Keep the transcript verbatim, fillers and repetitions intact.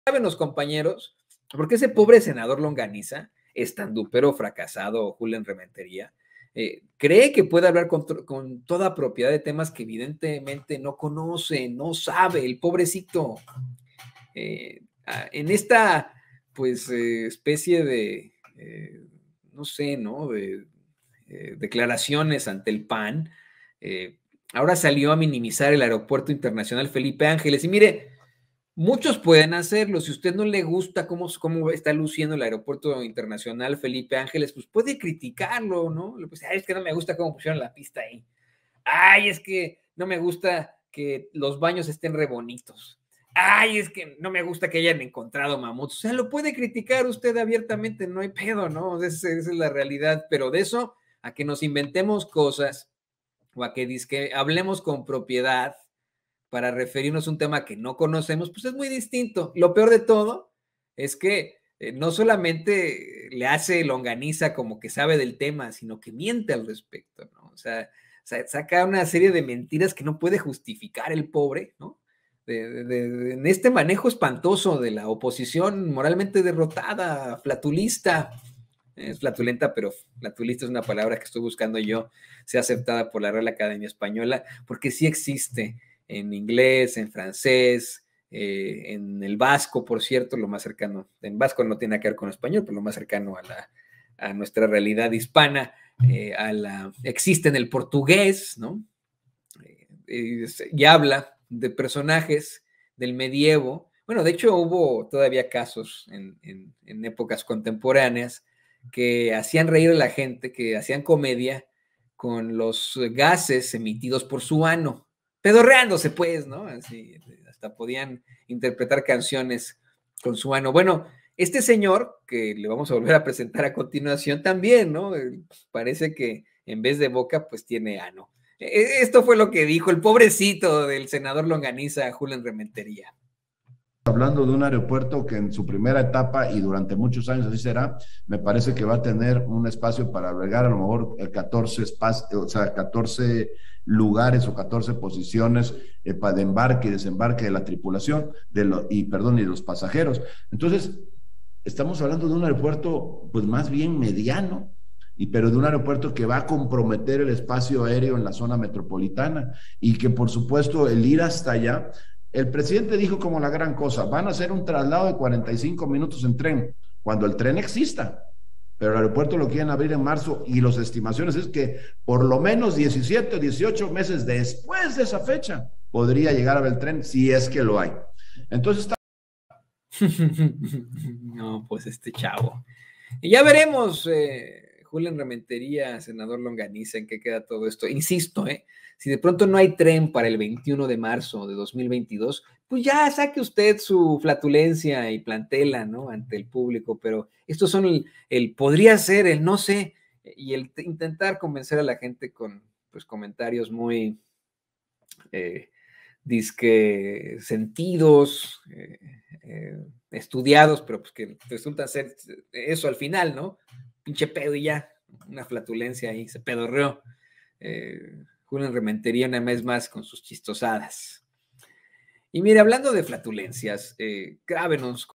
saben los compañeros, porque ese pobre senador Longaniza, estandupero fracasado, Julen Rementería, eh, cree que puede hablar con, con toda propiedad de temas que evidentemente no conoce, no sabe, el pobrecito. Eh, en esta, pues, eh, especie de, eh, no sé, ¿no? De eh, declaraciones ante el P A N, eh, ahora salió a minimizar el Aeropuerto Internacional Felipe Ángeles. Y mire, muchos pueden hacerlo. Si a usted no le gusta cómo, cómo está luciendo el Aeropuerto Internacional Felipe Ángeles, pues puede criticarlo, ¿no? Pues, ay, es que no me gusta cómo pusieron la pista ahí. Ay, es que no me gusta que los baños estén re bonitos. Ay, es que no me gusta que hayan encontrado mamuts. O sea, lo puede criticar usted abiertamente, no hay pedo, ¿no? Esa, esa es la realidad. Pero de eso, a que nos inventemos cosas o a que, que hablemos con propiedad para referirnos a un tema que no conocemos, pues es muy distinto. Lo peor de todo es que eh, no solamente le hace longaniza como que sabe del tema, sino que miente al respecto, ¿no? O sea, saca una serie de mentiras que no puede justificar el pobre, ¿no? De, de, de, en este manejo espantoso de la oposición moralmente derrotada, flatulista. Es flatulenta, pero flatulista es una palabra que estoy buscando yo, sea aceptada por la Real Academia Española, porque sí existe en inglés, en francés, eh, en el vasco, por cierto, lo más cercano, en vasco no tiene que ver con español, pero lo más cercano a, la, a nuestra realidad hispana, eh, a la, existe en el portugués, ¿no? Eh, y habla de personajes del medievo. Bueno, de hecho hubo todavía casos en, en, en épocas contemporáneas que hacían reír a la gente, que hacían comedia con los gases emitidos por su ano, pedorreándose pues, ¿no? Así, hasta podían interpretar canciones con su ano. Bueno, este señor, que le vamos a volver a presentar a continuación también, ¿no? Parece que en vez de boca, pues tiene ano. Esto fue lo que dijo el pobrecito del senador Longaniza, Julen Rementería. Hablando de un aeropuerto que en su primera etapa y durante muchos años así será, me parece que va a tener un espacio para albergar a lo mejor catorce espacios, o sea, catorce lugares o catorce posiciones eh, para de embarque y desembarque de la tripulación de lo, y perdón, y de los pasajeros. Entonces, estamos hablando de un aeropuerto pues más bien mediano, y, pero de un aeropuerto que va a comprometer el espacio aéreo en la zona metropolitana y que por supuesto el ir hasta allá. El presidente dijo como la gran cosa, van a hacer un traslado de cuarenta y cinco minutos en tren, cuando el tren exista, pero el aeropuerto lo quieren abrir en marzo y las estimaciones es que por lo menos diecisiete o dieciocho meses después de esa fecha podría llegar a ver el tren si es que lo hay. Entonces está... No, pues este chavo. Y ya veremos, eh, Julen Rementería, senador Longaniza, en qué queda todo esto. Insisto, eh, si de pronto no hay tren para el veintiuno de marzo de dos mil veintidós, pues ya saque usted su flatulencia y plantela, ¿no? Ante el público, pero estos son el, el podría ser, el no sé, y el intentar convencer a la gente con pues comentarios muy eh, disque sentidos, eh, eh, estudiados, pero pues que resulta ser eso al final, ¿no? Pinche pedo y ya, una flatulencia ahí, se pedorreó. Eh, Julen Rementería una vez más con sus chistosadas. Y mire, hablando de flatulencias, eh, grábenos